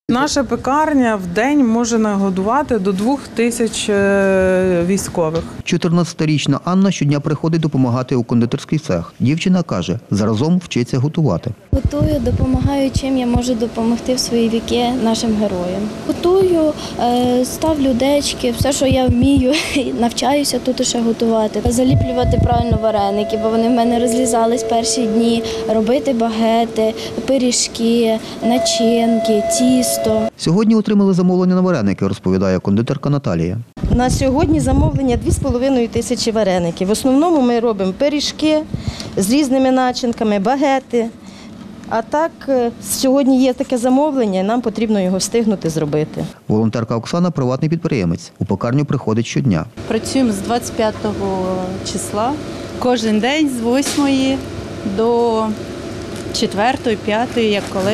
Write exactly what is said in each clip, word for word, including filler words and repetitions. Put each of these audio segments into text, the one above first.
Наша пекарня в день може нагодувати до двох тисяч військових. чотирнадцятирічна Анна щодня приходить допомагати у кондитерський цех. Дівчина каже, заразом вчиться готувати. Готую, допомагаю, чим я можу допомогти в свої віки нашим героям. Готую, ставлю дечки, все, що я вмію, навчаюся тут ще готувати. Заліплювати правильно вареники, бо вони в мене розлізались перші дні, робити багети, пиріжки, начинки, тісто. Сьогодні отримали замовлення на вареники, розповідає кондитерка Наталія. На сьогодні замовлення дві з половиною тисячі вареників. В основному ми робимо пиріжки з різними начинками, багети. А так, сьогодні є таке замовлення, і нам потрібно його встигнути зробити. Волонтерка Оксана – приватний підприємець. У пекарню приходить щодня. Працюємо з двадцять п'ятого числа. Кожен день з восьмої до четвертої, п'ятої, як коли.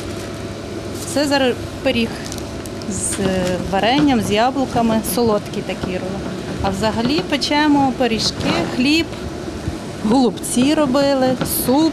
Це зараз пиріг з варенням, з яблуками, солодкі такі робимо. А взагалі печемо пиріжки, хліб, голубці робили, суп.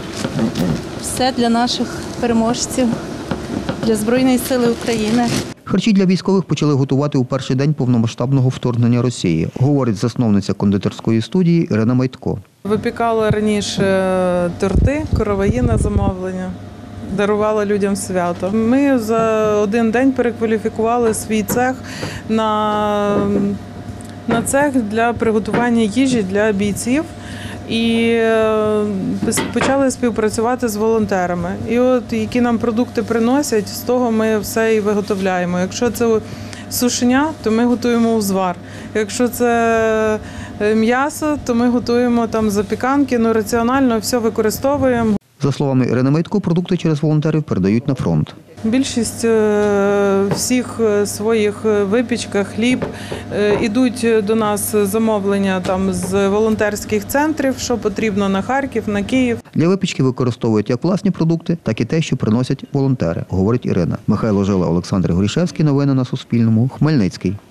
Все для наших переможців, для Збройної сили України. Харчі для військових почали готувати у перший день повномасштабного вторгнення Росії, говорить засновниця кондитерської студії Ірина Майтко. Випікали раніше торти, короваї на замовлення, дарували людям свято. Ми за один день перекваліфікували свій цех на, на цех для приготування їжі для бійців. І почали співпрацювати з волонтерами. І от які нам продукти приносять, з того ми все і виготовляємо. Якщо це сушеня, то ми готуємо узвар. Якщо це м'ясо, то ми готуємо там запіканки, ну раціонально все використовуємо. За словами Ірини Майтко, продукти через волонтерів передають на фронт. Більшість всіх своїх випічка, хліб, ідуть до нас замовлення там з волонтерських центрів, що потрібно на Харків, на Київ. Для випічки використовують як власні продукти, так і те, що приносять волонтери, говорить Ірина. Михайло Жила, Олександр Горішевський. Новини на Суспільному. Хмельницький.